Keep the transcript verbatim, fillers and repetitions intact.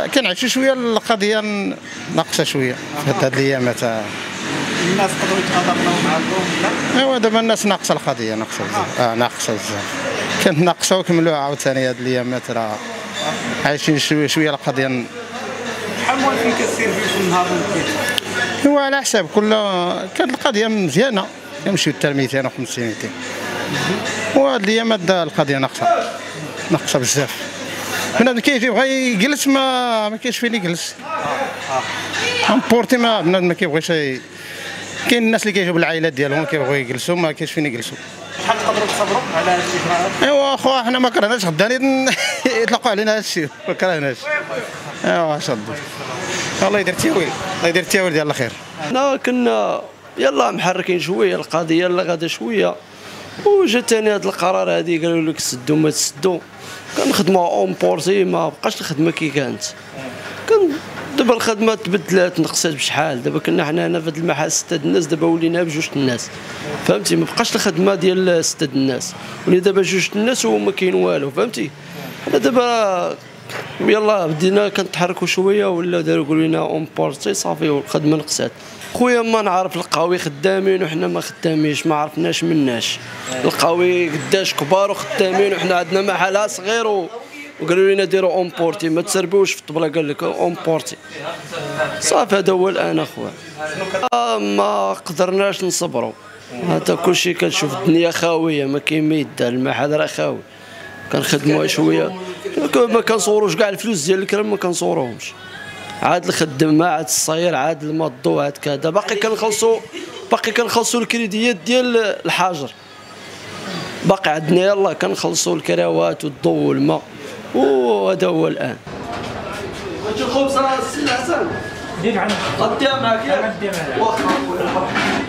كنعيشوا شويه القضيه ناقصه شويه في هاد الايامات. الناس قدروا يتغاضوا معاكم؟ ايوا دابا الناس ناقصه القضيه، ناقصه بزاف. اه ناقصه بزاف، كانت ناقصه وكملوها عاوتاني هاد الايامات، راه عايشين شويه شويه القضيه. شحال موالفين كسير في النهار ممكن؟ هو على حساب كل كانت القضيه مزيانه، كنمشيو حتى مئتين وخمسين مئتين، وهاد الايامات القضيه ناقصه ناقصه بزاف. بنادم كيف يبغى يجلس ما ما كاينش فين يجلس. اه امبورتي ما بنادم ما كيبغيش. كاين الناس اللي كيجيو بالعائلات ديالهم كيبغيو يجلسوا، ما كاينش فين يجلسوا. شحال تقدروا تصبروا على هاد الاجراءات؟ ايوا اخويا حنا ما كرهناش غدا يطلقوا علينا هاد الشيء، ما كرهناش. ايوا اش غدير، الله يدير التاويل، الله يدير التاويل ديال الخير. حنا كنا يلا محركين شويه القضيه يلا غادا شويه، وجا ثاني هذا القرار هذه قالوا لك سدوا ما تسدوا، كنخدموا اون بورتي ما بقاش الخدمه كي كانت. كان دابا الخدمه تبدلات نقصات بشحال، دابا كنا حنا هنا في هذا المحل ستة الناس، دابا ولينا بجوج الناس، فهمتي؟ ما بقاش الخدمه ديال ستة الناس، ولي دابا جوج الناس وما كاين والو، فهمتي؟ حنا دابا يلا بدينا كنتحركوا شويه ولا داروا قالوا لنا اون بورتي صافي والخدمه نقصات. خويا ما نعرف القاوي خدامين وحنا ما خدامينش، ما عرفناش مناش. القاوي قداش كبار وخدامين وحنا عندنا محل صغير وقالوا لنا ديروا اون بورتي، ما تسربوش في الطبله، قال لك اون بورتي صافي. هذا هو الان اخويا. آه ما قدرناش نصبروا، هذا كلشي كنشوف الدنيا خاويه، ما كاين ما يدار، المحل راه خاوي. كنخدموا شويه ما كنصوروش كاع الفلوس ديال الكرام، ما كنصوروهمش. عاد الخدمه عاد الصاير عاد المضو عاد كذا، باقي كنخلصوا باقي كنخلصوا الكريديات ديال الحجر، باقي عندنا يلا كنخلصوا الكراوات والضو والماء، وهذا هو الان. الخبز السي حسن دير عندك غديها معاك ياك؟ واخا